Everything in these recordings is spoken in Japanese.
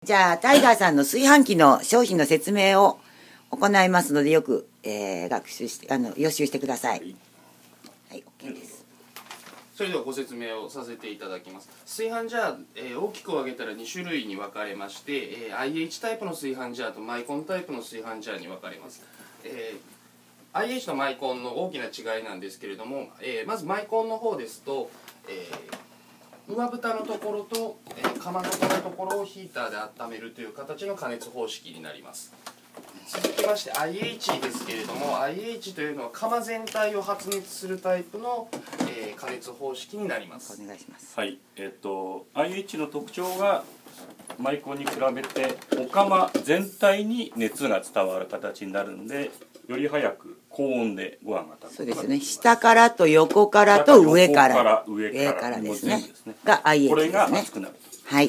じゃあタイガーさんの炊飯器の商品の説明を行いますので、よく、学習して予習してください。はい、OK です。 それではご説明をさせていただきます。炊飯ジャー、大きく分けたら2種類に分かれまして、IH タイプの炊飯ジャーとマイコンタイプの炊飯ジャーに分かれます。IH とマイコンの大きな違いなんですけれども、まずマイコンの方ですと、上蓋のところと、かまどこのところをヒーターで温めるという形の加熱方式になります。続きまして IH ですけれども、 IH というのは釜全体を発熱するタイプの、加熱方式になります。 お願いします。 はい、IH の特徴がマイコンに比べてお釜全体に熱が伝わる形になるんで、より早く高温でご飯が炊く。 そうですね。下からと横からと上からですね。が IH ですね。 これが熱くなる。 はい。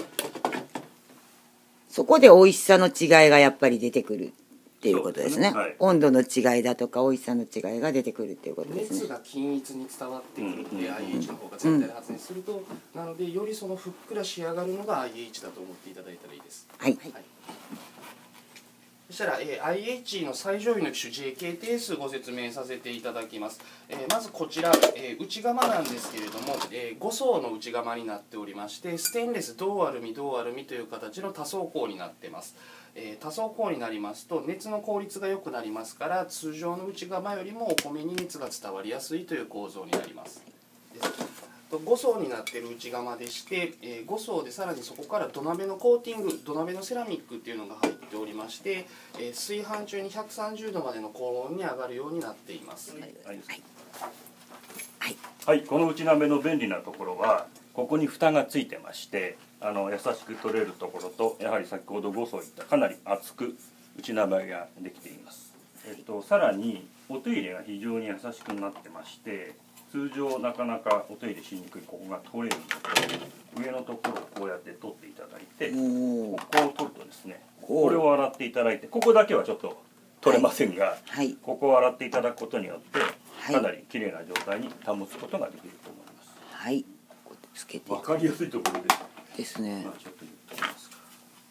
そこで美味しさの違いがやっぱり出てくるっていうことですね。はい、温度の違いだとか美味しさの違いが出てくるっていうことですね。 熱が均一に伝わってくるので、IH の方が全体で発熱すると、なのでよりそのふっくら仕上がるのが IH だと思っていただいたらいいです。 はい。 そしたら、IH の最上位の機種 JKTS ご説明させていただきます。まずこちら、内釜なんですけれども、5層の内釜になっておりまして、ステンレス銅アルミ銅アルミという形の多層鋼になっています。多層鋼になりますと熱の効率が良くなりますから、通常の内釜よりもお米に熱が伝わりやすいという構造になります。5層になっている内釜でして、5層でさらにそこから土鍋のコーティング、土鍋のセラミックっていうのが入っておりまして、炊飯中に130度までの高温に上がるようになっています。 はい、この内鍋の便利なところは、ここに蓋がついてまして、優しく取れるところと、やはり先ほど5層言ったかなり厚く内鍋ができています。さらにお手入れが非常に優しくなってまして、通常なかなかお手入れしにくいここが取れるので、上のところをこうやって取っていただいて、ここを取るとですね、これを洗っていただいて、ここだけはちょっと取れませんが、ここを洗っていただくことによってかなりきれいな状態に保つことができると思います。 はい、つけて分かりやすいところですね。 ちょっと言ってみますか。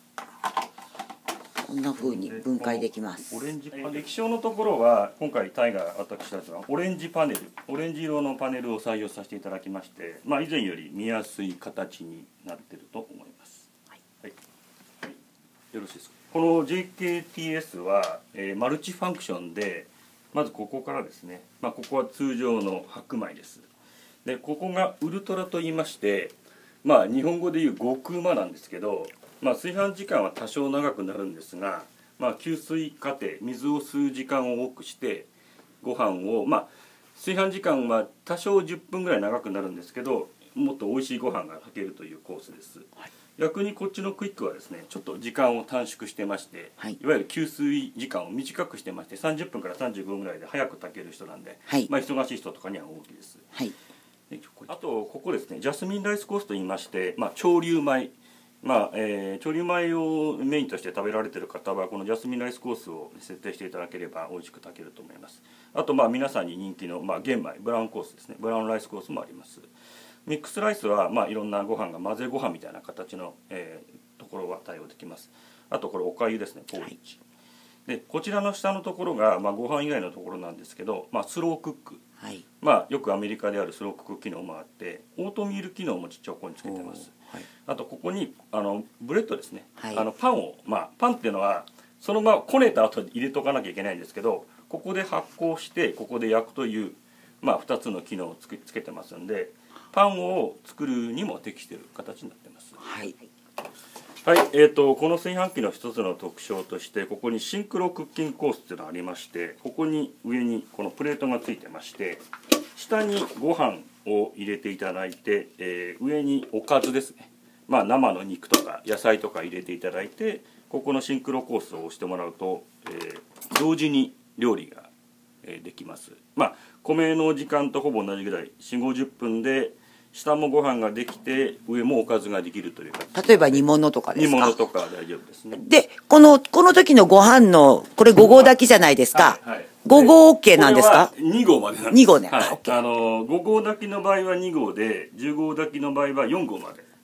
こんな風に分解できます。 オレンジパネル、液晶のところは今回タイガー私たちはオレンジパネル、オレンジ色のパネルを採用させていただきまして、以前より見やすい形になっていると思います。はい、よろしいですか。この JKTS は、マルチファンクションで、まずここからですね、ここは通常の白米です。でここがウルトラと言いまして、日本語でいう極うまなんですけど、炊飯時間は多少長くなるんですが、吸水過程、水を吸う時間を多くしてご飯を、炊飯時間は多少10分ぐらい長くなるんですけど、もっと美味しいご飯が炊けるというコースです。はい、逆にこっちのクイックはですね、ちょっと時間を短縮してまして、いわゆる吸水時間を短くしてまして、30分から35分ぐらいで早く炊ける人なんで、忙しい人とかには大きいです。あとここですね、ジャスミンライスコースといいまして、潮流米、潮流米をメインとして食べられている方はこのジャスミンライスコースを設定していただければ美味しく炊けると思います。あと皆さんに人気の玄米ブラウンコースですね、ブラウンライスコースもあります。ミックスライスはいろんなご飯が混ぜご飯みたいな形の、ところは対応できます。あとこれおかゆですね、ポーリッジ、でこちらの下のところが、ご飯以外のところなんですけど、スロークック、よくアメリカであるスロークック機能もあって、オートミール機能もちっちゃいここにつけてます。あとここにブレッドですね、パンを、パンっていうのはそのままこねた後に入れとかなきゃいけないんですけど、ここで発酵してここで焼くという、2つの機能をつけてますんで、パンを作るにも適している形になってます。この炊飯器の一つの特徴として、ここにシンクロクッキングコースっていうのがありまして、ここに上にこのプレートがついてまして、下にご飯を入れていただいて、上におかずですね、生の肉とか野菜とか入れていただいて、ここのシンクロコースを押してもらうと、同時に料理ができます。米の時間とほぼ同じぐらい、4、50分で下もご飯ができて上もおかずができるという形。 例えば煮物とかですか？ 煮物とか大丈夫ですね。 でこの時のご飯のこれ5合炊きじゃないですか。5合 OK なんですか ？2合までなんです。 2合ね。 5合炊きの場合は2合で、10合炊きの場合は4合まで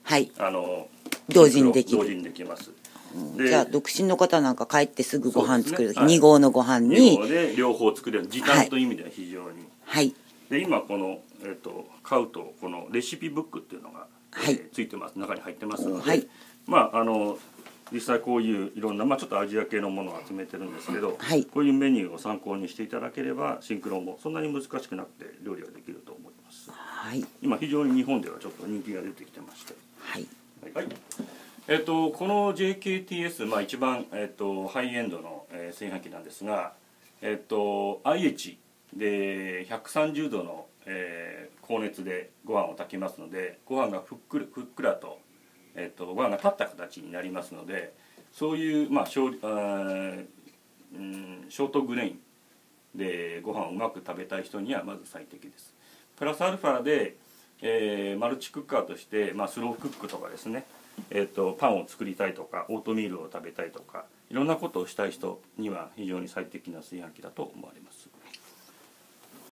はい、 あの同時にできる。 同時にできます。 じゃあ独身の方なんか帰ってすぐご飯作る時、 そうですね、 2合のご飯に 2合で両方作れる時短という意味では非常に、 はい、 で今この、買うとこのレシピブックっていうのが、 はいついてます、中に入ってますので、 はい、 まあ実際こういういろんな、ちょっとアジア系のものを集めてるんですけど、 はい、 こういうメニューを参考にしていただければシンクロもそんなに難しくなくて料理ができると思います。 はい、 今非常に日本ではちょっと人気が出てきてまして、 はい、 はい、この JKTS、一番、ハイエンドの、炊飯器なんですが、IH で130度の、高熱でご飯を炊きますので、ご飯がふっくらと、ご飯が立った形になりますので、そういう、ショートグレインでご飯をうまく食べたい人にはまず最適です。プラスアルファで、マルチクッカーとして、スロークックとかですね、パンを作りたいとかオートミールを食べたいとかいろんなことをしたい人には非常に最適な炊飯器だと思われます。